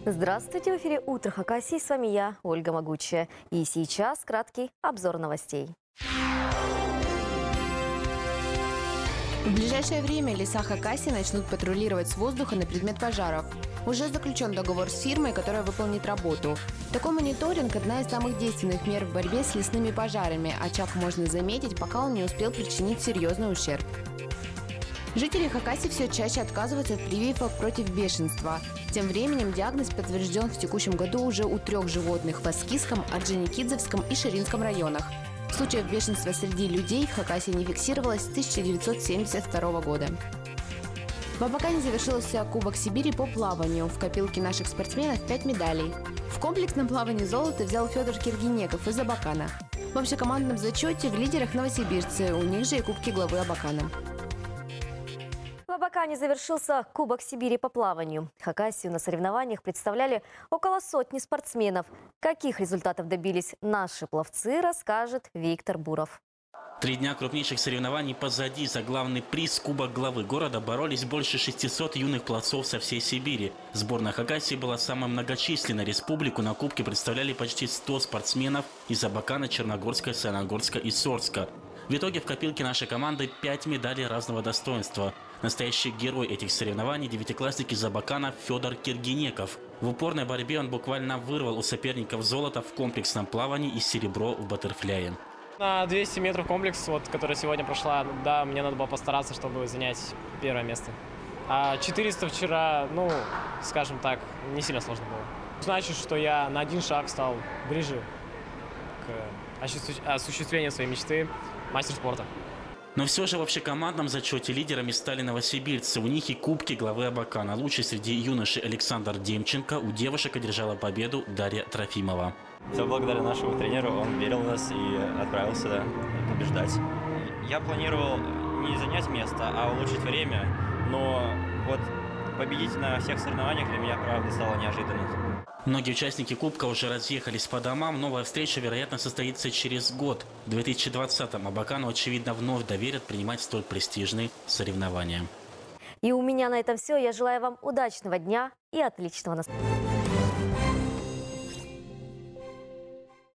Здравствуйте, в эфире «Утро Хакасии». С вами я, Ольга Могучая. И сейчас краткий обзор новостей. В ближайшее время леса Хакасии начнут патрулировать с воздуха на предмет пожаров. Уже заключен договор с фирмой, которая выполнит работу. Такой мониторинг – одна из самых действенных мер в борьбе с лесными пожарами. Очаг можно заметить, пока он не успел причинить серьезный ущерб. Жители Хакасии все чаще отказываются от прививок против бешенства. Тем временем диагноз подтвержден в текущем году уже у 3 животных в Аскисском, Орджоникидзевском и Ширинском районах. Случаев бешенства среди людей в Хакасии не фиксировалось с 1972 года. В Абакане завершился Кубок Сибири по плаванию. В копилке наших спортсменов 5 медалей. В комплексном плавании золото взял Федор Киргинеков из Абакана. В общекомандном зачете в лидерах новосибирцы, у них же и кубки главы Абакана. В Абакане завершился Кубок Сибири по плаванию. Хакасию на соревнованиях представляли около сотни спортсменов. Каких результатов добились наши пловцы, расскажет Виктор Буров. 3 дня крупнейших соревнований позади. За главный приз Кубок главы города боролись больше 600 юных пловцов со всей Сибири. Сборная Хакасии была самой многочисленной. Республику на Кубке представляли почти 100 спортсменов из Абакана, Черногорска, Саяногорска и Сорска. В итоге в копилке нашей команды 5 медалей разного достоинства. Настоящий герой этих соревнований – девятиклассник из Абакана Федор Киргинеков. В упорной борьбе он буквально вырвал у соперников золото в комплексном плавании и серебро в баттерфляе. На 200 метров комплекс, который сегодня прошла, да, мне надо было постараться, чтобы занять первое место. А 400 вчера, скажем так, не сильно сложно было. Значит, что я на один шаг стал ближе к осуществлению своей мечты мастер спорта. Но все же в общекомандном зачете лидерами стали новосибирцы. У них и кубки главы Абакана. Лучший среди юношей Александр Демченко, у девушек одержала победу Дарья Трофимова. Все благодаря нашему тренеру, он верил в нас и отправил сюда побеждать. Я планировал не занять место, а улучшить время, но победить на всех соревнованиях для меня, правда, стало неожиданным. Многие участники Кубка уже разъехались по домам. Новая встреча, вероятно, состоится через год. В 2020-м Абакану, очевидно, вновь доверят принимать столь престижные соревнования. И у меня на этом все. Я желаю вам удачного дня и отличного настроения.